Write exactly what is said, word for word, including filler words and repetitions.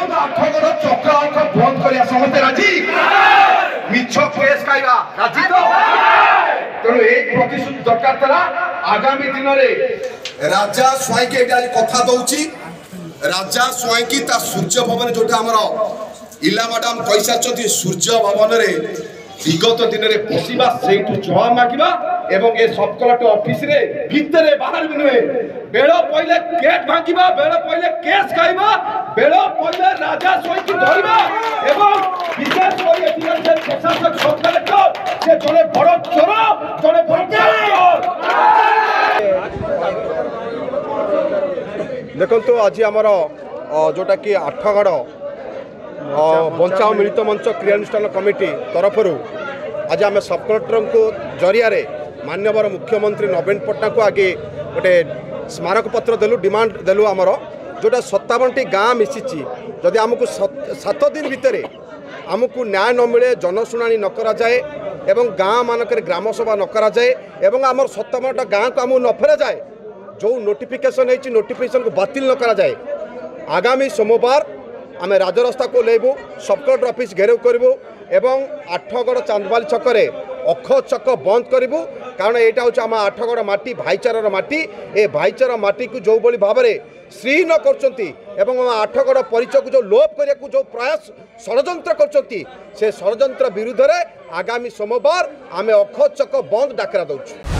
बंद आठगड़ चक्रांक बंद करिया समस्ते राजी मिछ केस खाइबा राजी तो तेणु एक प्रतिश्रुति दरकार था आगामी दिन में राजा स्वयं के आज कथा दौची राजा स्वयं की ता सूर्य भवन जोटा हमर इला मैडम कहि सारछथि सूर्य भवन रे विगत दिन में बसवा से जवाब मागिबा एवं ए सब कलेक्टर ऑफिस रे भितर बाहर भी नुहे बेड़ पहले गेट भांगिबा बेड़ पहले केस खाइबा बेड़ पहले राजा स्वयं की धरिबा एवं विशेष कोई एथिकल से प्रशासक सब कलेक्टर से जने बड़ चोर जने बड़ चोर देखो आज आमर जोटा कि आठगड़ बंचाओ मिलित मंच क्रियानुष्ठान कमिटी तरफ आज आम सब कलेक्टर को जरिया मान्यवर मुख्यमंत्री नवीन पट्टनायक को आगे गोटे स्मारक पत्र देलु डिमांड देलु आमर जोटा सत्तावन टी गाँ मिसी जदि आमको सात दिन भितर आमको न्याय न मिले जनशुणाणी न करा जाए एवं गाँ मानक ग्राम सभा न करा जाए एवं आमर सत्तावन गाँ को आमको न फेरा जाए जो नोटिफिकेशन है नोटिफिकेशन को बातिल न करा जाए आगामी सोमवार आम राजरास्ता को लेबू सब कलेक्टर ऑफिस घेराव करूँ एवं आठगड़ चांदबाली छकरे अख चक बंद करूँ कारण यहाँ हूँ आम आठगड़ माटी भाईचारार माटी ए भाईचारा माटी को जो भाव में श्रीहीन कर आठगड़ परिचय को जो लोप करने को जो प्रयास षड्यंत्र कर षड्यंत्र विरुद्ध में आगामी सोमवार आम अख चक बंद डाकरा दौर।